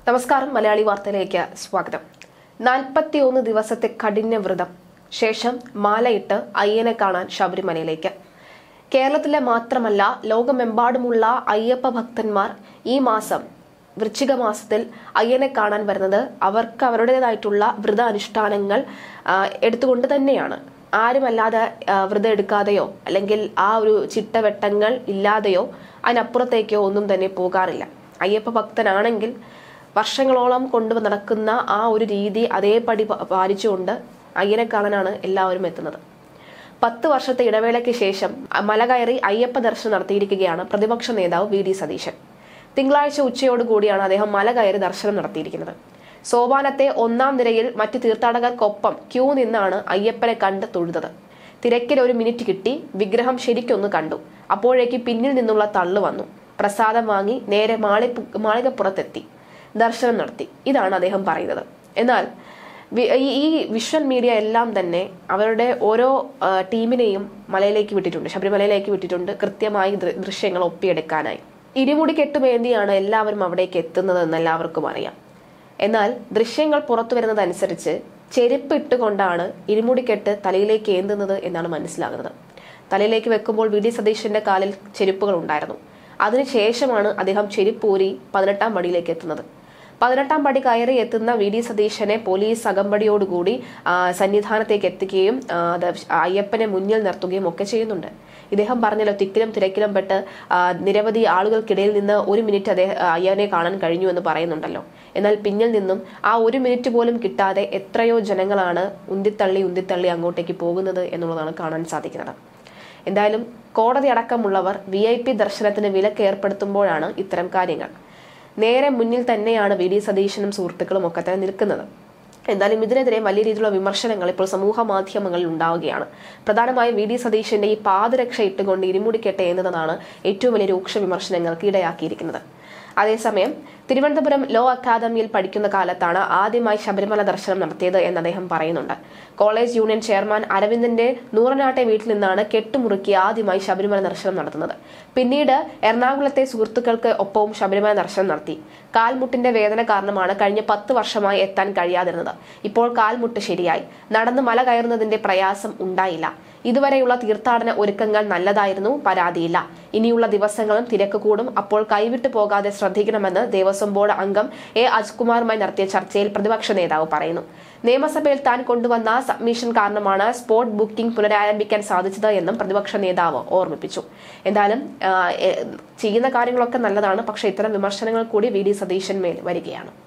നമസ്കാരം. മലയാളി വാർത്തയിലേക്ക് സ്വാഗതം. 41 ദിവസത്തെ കഠിന വ്രതം ശേഷം മാലയിട്ട് അയ്യനെ കാണാൻ ശബരിമലയിലേക്ക്. കേരളത്തിലെ മാത്രമല്ല ലോകമെമ്പാടുമുള്ള അയ്യപ്പ ഭക്തന്മാർ ഈ മാസം വൃശ്ചിക മാസത്തിൽ അയ്യനെ കാണാൻ വരുന്നത് അവർക്ക് അവരുടേതായിട്ടുള്ള വ്രതാനുഷ്ഠാനങ്ങൾ എടുത്തുകൊണ്ട് തന്നെയാണ്. ആരുമല്ലാതെ വ്രതം എടുക്കാതെയോ അല്ലെങ്കിൽ ആ ഒരു ചിട്ടവട്ടങ്ങൾ ഇല്ലാതെയോ അതിനപ്പുറത്തേക്കോ ഒന്നും തന്നെ പോകാറില്ല. അയ്യപ്പ ഭക്തനാണെങ്കിൽ വർഷങ്ങളോളം കൊണ്ടു നടക്കുന്ന ആ ഒരു രീതി അതേപടി പാലിച്ചുകൊണ്ട് അയ്യനെ കാണാനാണ് എല്ലാവരും എത്തുന്നത്. 10 വർഷത്തെ ഇടവേളയ്ക്ക് ശേഷം മല കയറി അയ്യപ്പ ദർശനം നടത്തിയിരിക്കുകയാണ് പ്രതിപക്ഷ നേതാവ് വി ഡി സതീശൻ. തിങ്കളാഴ്ച ഉച്ചയോടുകൂടിയാണ് അദ്ദേഹം മല കയറി ദർശനം നടത്തിയിരിക്കുന്നത്. സോപാനത്തെ 1-ാം നിരയിൽ മറ്റ് തീർത്ഥാടകർക്കൊപ്പം ക്യൂ നിന്നാണ് അയ്യപ്പനെ കണ്ട് തൊഴുതത്. തിരക്കിൽ ഒരു മിനിറ്റ് കിട്ടി. വിഗ്രഹം ശരിക്കൊന്ന് കണ്ടു. അപ്പോഴേക്ക് പിന്നിൽ നിന്നുള്ള തള്ളു വന്നു. പ്രസാദം വാങ്ങി നേരെ മാളികപ്പുറത്തെത്തി ദർശനം നടത്തി. ഇതാണ് അദ്ദേഹം പറയുന്നത്. എന്നാൽ ഈ വിഷ്വൽ മീഡിയ എല്ലാം തന്നെ അവരുടെ ഓരോ ടീമിനെയും മലയിലേക്ക് വിട്ടിട്ടുണ്ട്, ശബരിമലയിലേക്ക് വിട്ടിട്ടുണ്ട്, കൃത്യമായി ദൃശ്യങ്ങൾ ഒപ്പിയെടുക്കാനായി. ഇരുമുടി കെട്ടുമേന്തിയാണ് എല്ലാവരും അവിടേക്ക് എത്തുന്നത് എന്ന് എല്ലാവർക്കും അറിയാം. എന്നാൽ ദൃശ്യങ്ങൾ പുറത്തു വരുന്നതനുസരിച്ച് ചെരുപ്പ് ഇട്ടുകൊണ്ടാണ് ഇരുമുടിക്കെട്ട് തലയിലേക്ക് ഏന്തുന്നത് എന്നാണ് മനസ്സിലാകുന്നത്. തലയിലേക്ക് വെക്കുമ്പോൾ വി ഡി സതീശന്റെ കാലിൽ ചെരുപ്പുകൾ ഉണ്ടായിരുന്നു. അതിനുശേഷമാണ് അദ്ദേഹം ചെരുപ്പൂരി 18-ാം പടിയിലേക്ക് എത്തുന്നത്. 18-ാം പടി കയറി എത്തുന്ന വി ഡി സതീശനെ പോലീസ് അകമ്പടിയോടുകൂടി സന്നിധാനത്തേക്ക് എത്തിക്കുകയും അയ്യപ്പനെ മുന്നിൽ നിർത്തുകയും ഒക്കെ ചെയ്യുന്നുണ്ട്. ഇദ്ദേഹം പറഞ്ഞല്ലോ, തിക്കിലും തിരക്കിലും പെട്ട് നിരവധി ആളുകൾക്കിടയിൽ നിന്ന് 1 മിനിറ്റ് അയ്യനെ കാണാൻ കഴിഞ്ഞു എന്ന് പറയുന്നുണ്ടല്ലോ. എന്നാൽ പിന്നിൽ നിന്നും ആ 1 മിനിറ്റ് പോലും കിട്ടാതെ എത്രയോ ജനങ്ങളാണ് ഉന്തിത്തള്ളി അങ്ങോട്ടേക്ക് പോകുന്നത് എന്നുള്ളതാണ് കാണാൻ സാധിക്കുന്നത്. എന്തായാലും കോടതി അടക്കമുള്ളവർ VIP ദർശനത്തിന് വിലക്ക് ഏർപ്പെടുത്തുമ്പോഴാണ് ഇത്തരം കാര്യങ്ങൾ. നേരെ മുന്നിൽ തന്നെയാണ് വി ഡി സതീശനും സുഹൃത്തുക്കളും ഒക്കെ തന്നെ നിൽക്കുന്നത്. എന്തായാലും ഇതിനെതിരെ വലിയ രീതിയിലുള്ള വിമർശനങ്ങൾ ഇപ്പോൾ സമൂഹ മാധ്യമങ്ങളിൽ ഉണ്ടാവുകയാണ്. പ്രധാനമായും വി ഡി സതീശന്റെ ഈ പാദരക്ഷ ഇട്ടുകൊണ്ട് ഇരുമുടിക്കെട്ട് എന്നതാണ് ഏറ്റവും വലിയ രൂക്ഷ വിമർശനങ്ങൾക്ക് ഇടയാക്കിയിരിക്കുന്നത്. അതേസമയം തിരുവനന്തപുരം ലോ അക്കാദമിയിൽ പഠിക്കുന്ന കാലത്താണ് ആദ്യമായി ശബരിമല ദർശനം നടത്തിയത് എന്ന് അദ്ദേഹം പറയുന്നുണ്ട്. കോളേജ് യൂണിയൻ ചെയർമാൻ അരവിന്ദന്റെ നൂറനാട്ടെ വീട്ടിൽ നിന്നാണ് കെട്ടുമുറുക്കി ആദ്യമായി ശബരിമല ദർശനം നടത്തുന്നത്. പിന്നീട് എറണാകുളത്തെ സുഹൃത്തുക്കൾക്ക് ഒപ്പവും ശബരിമല ദർശനം നടത്തി. കാൽമുട്ടിന്റെ വേദന കാരണമാണ് കഴിഞ്ഞ 10 വർഷമായി എത്താൻ കഴിയാതിരുന്നത്. ഇപ്പോൾ കാൽമുട്ട് ശരിയായി. നടന്ന് മല കയറുന്നതിന്റെ പ്രയാസം ഉണ്ടായില്ല. ഇതുവരെയുള്ള തീർത്ഥാടന ഒരുക്കങ്ങൾ നല്ലതായിരുന്നു, പരാതിയില്ല. ഇനിയുള്ള ദിവസങ്ങളും തിരക്ക് കൂടും. അപ്പോൾ കൈവിട്ടു പോകാതെ ശ്രദ്ധിക്കണമെന്ന് ദേവസ്വം ബോർഡ് അംഗം A. അജ്കുമാറുമായി നടത്തിയ ചർച്ചയിൽ പ്രതിപക്ഷ നേതാവ് പറയുന്നു. നിയമസഭയിൽ താൻ കൊണ്ടുവന്ന സബ്മിഷൻ കാരണമാണ് സ്പോട്ട് ബുക്കിംഗ് പുനരാരംഭിക്കാൻ സാധിച്ചത് എന്നും പ്രതിപക്ഷ നേതാവ് ഓർമ്മിപ്പിച്ചു. എന്തായാലും ചെയ്യുന്ന കാര്യങ്ങളൊക്കെ നല്ലതാണ്, പക്ഷേ ഇത്തരം വിമർശനങ്ങൾ കൂടി വി ഡി സതീശൻ മേൽ വരികയാണ്.